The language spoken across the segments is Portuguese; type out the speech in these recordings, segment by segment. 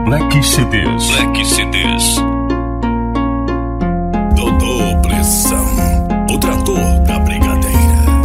Black CDs. Black CDs. Dodô Pressão, o trator da brigadeira.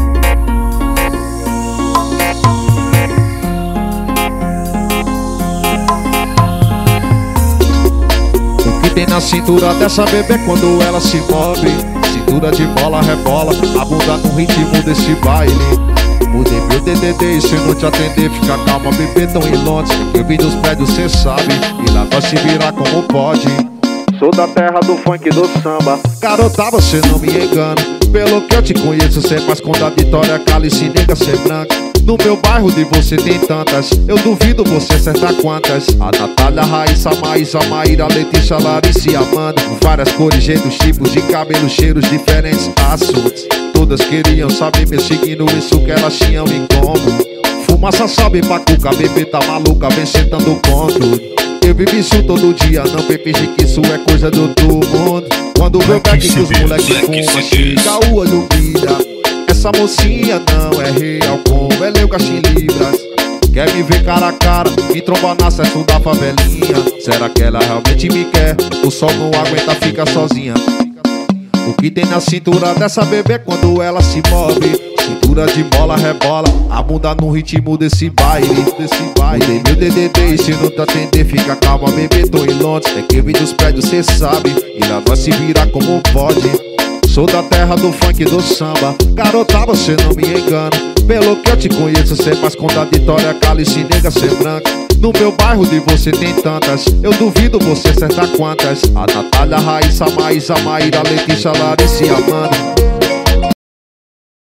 O que tem na cintura dessa bebê quando ela se move? Cintura de bola, rebola, a bunda no ritmo desse baile. Mudei meu DDD e se não te atender, fica calma, bebê, tão em Londres. Eu vim dos prédios, cê sabe, e lá nós se virar como pode. Sou da terra do funk e do samba, garota, você não me engana. Pelo que eu te conheço, cê é mais contraditória, cálice, nega, cê branca. No meu bairro de você tem tantas, eu duvido você acertar quantas. A Natália, Raíssa, Maísa, Maíra, Letícia, Larissa e Amanda. Com várias cores, jeitos, tipos de cabelo, cheiros diferentes, assuntos. Todas queriam saber meu signo, isso que elas tinham em comum. Fumaça sobe pra cuca, bebê tá maluca, vem sentando com tudo. Eu vivo isso todo dia, não vem fingir que isso é coisa do outro mundo. Quando o meu back que os moleques fumam, chega o olho brilha. Essa mocinha não é real, como ela é o gastinho libras. Quer me ver cara a cara, me tromba no acesso da favelinha. Será que ela realmente me quer? O sol não aguenta ficar sozinha. O que tem na cintura dessa bebê quando ela se move? Cintura de bola, rebola, a bunda no ritmo desse baile. Mudei meu DDD e se não te atender, fica calma, bebê, tô em Londres. É que eu vim dos prédios, cê sabe, e lá vai se virar como pode. Sou da terra do funk e do samba, garota, você não me engana. Pelo que eu te conheço, cê é mais contraditória, cálice, nega, cê branca. No meu bairro de você tem tantas, eu duvido você acertar quantas. A Natália, Raíssa, Maísa, Maíra, Letícia, Larissa e Amanda.